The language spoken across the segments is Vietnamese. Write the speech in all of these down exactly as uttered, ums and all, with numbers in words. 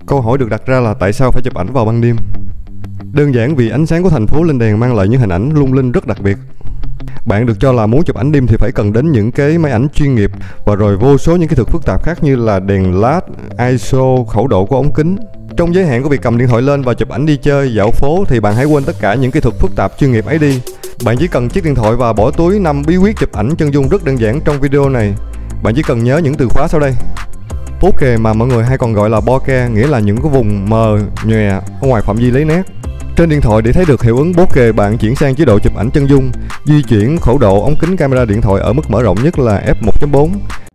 Câu hỏi được đặt ra là tại sao phải chụp ảnh vào ban đêm? Đơn giản vì ánh sáng của thành phố lên đèn mang lại những hình ảnh lung linh rất đặc biệt. Bạn được cho là muốn chụp ảnh đêm thì phải cần đến những cái máy ảnh chuyên nghiệp và rồi vô số những kỹ thuật phức tạp khác như là đèn led, i ét o, khẩu độ của ống kính. Trong giới hạn của việc cầm điện thoại lên và chụp ảnh đi chơi, dạo phố thì bạn hãy quên tất cả những kỹ thuật phức tạp chuyên nghiệp ấy đi. Bạn chỉ cần chiếc điện thoại và bỏ túi năm bí quyết chụp ảnh chân dung rất đơn giản trong video này. Bạn chỉ cần nhớ những từ khóa sau đây. Bokeh mà mọi người hay còn gọi là bokeh, nghĩa là những cái vùng mờ, nhòe ở ngoài phạm vi lấy nét. Trên điện thoại để thấy được hiệu ứng bokeh, bạn chuyển sang chế độ chụp ảnh chân dung, di chuyển khẩu độ ống kính camera điện thoại ở mức mở rộng nhất là f một chấm bốn.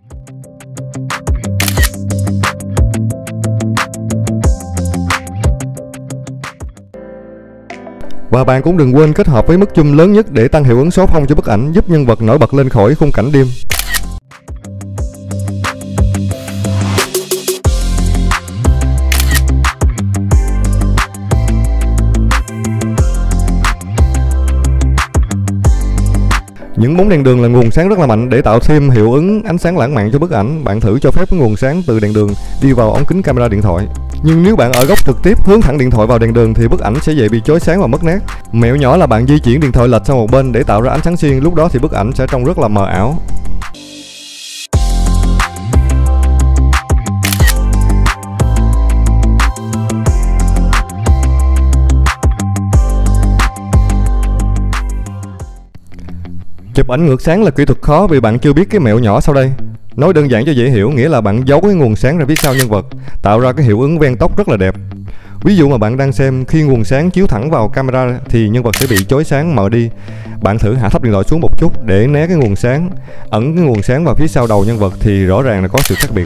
Và bạn cũng đừng quên kết hợp với mức zoom lớn nhất để tăng hiệu ứng xóa phông cho bức ảnh, giúp nhân vật nổi bật lên khỏi khung cảnh đêm. Những bóng đèn đường là nguồn sáng rất là mạnh để tạo thêm hiệu ứng ánh sáng lãng mạn cho bức ảnh. Bạn thử cho phép cái nguồn sáng từ đèn đường đi vào ống kính camera điện thoại. Nhưng nếu bạn ở góc trực tiếp hướng thẳng điện thoại vào đèn đường thì bức ảnh sẽ dễ bị chói sáng và mất nét. Mẹo nhỏ là bạn di chuyển điện thoại lệch sang một bên để tạo ra ánh sáng xuyên, lúc đó thì bức ảnh sẽ trông rất là mờ ảo. Chụp ảnh ngược sáng là kỹ thuật khó vì bạn chưa biết cái mẹo nhỏ sau đây. Nói đơn giản cho dễ hiểu, nghĩa là bạn giấu cái nguồn sáng ra phía sau nhân vật, tạo ra cái hiệu ứng ven tóc rất là đẹp. Ví dụ mà bạn đang xem, khi nguồn sáng chiếu thẳng vào camera thì nhân vật sẽ bị chói sáng mờ đi. Bạn thử hạ thấp điện thoại xuống một chút để né cái nguồn sáng, ẩn cái nguồn sáng vào phía sau đầu nhân vật thì rõ ràng là có sự khác biệt.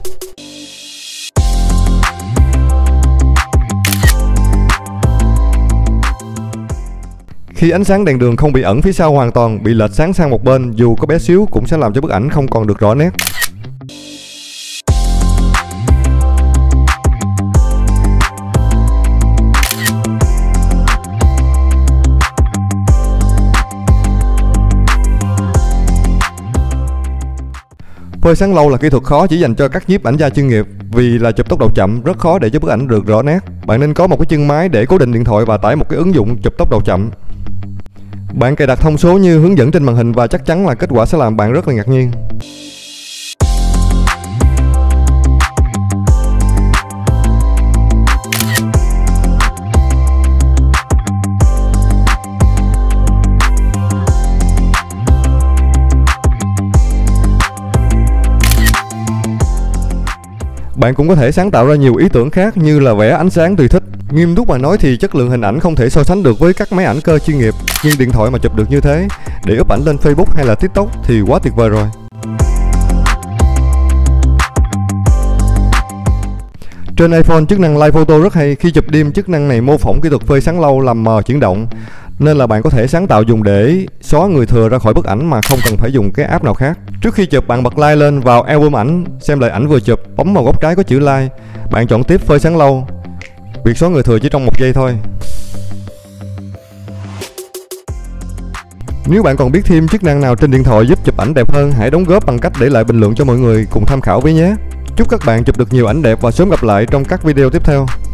Khi ánh sáng đèn đường không bị ẩn phía sau hoàn toàn, bị lệch sáng sang một bên, dù có bé xíu cũng sẽ làm cho bức ảnh không còn được rõ nét. Phơi sáng lâu là kỹ thuật khó chỉ dành cho các nhiếp ảnh gia chuyên nghiệp, vì là chụp tốc độ chậm rất khó để cho bức ảnh được rõ nét. Bạn nên có một cái chân máy để cố định điện thoại và tải một cái ứng dụng chụp tốc độ chậm. Bạn cài đặt thông số như hướng dẫn trên màn hình và chắc chắn là kết quả sẽ làm bạn rất là ngạc nhiên. Bạn cũng có thể sáng tạo ra nhiều ý tưởng khác như là vẽ ánh sáng tùy thích. Nghiêm túc mà nói thì chất lượng hình ảnh không thể so sánh được với các máy ảnh cơ chuyên nghiệp, nhưng điện thoại mà chụp được như thế để up ảnh lên Facebook hay là TikTok thì quá tuyệt vời rồi. Trên iPhone chức năng Live Photo rất hay, khi chụp đêm chức năng này mô phỏng kỹ thuật phơi sáng lâu làm mờ chuyển động, nên là bạn có thể sáng tạo dùng để xóa người thừa ra khỏi bức ảnh mà không cần phải dùng cái app nào khác. Trước khi chụp, bạn bật like lên vào album ảnh, xem lại ảnh vừa chụp, bấm vào góc trái có chữ like, bạn chọn tiếp phơi sáng lâu. Việc xóa người thừa chỉ trong một giây thôi. Nếu bạn còn biết thêm chức năng nào trên điện thoại giúp chụp ảnh đẹp hơn, hãy đóng góp bằng cách để lại bình luận cho mọi người cùng tham khảo với nhé. Chúc các bạn chụp được nhiều ảnh đẹp và sớm gặp lại trong các video tiếp theo.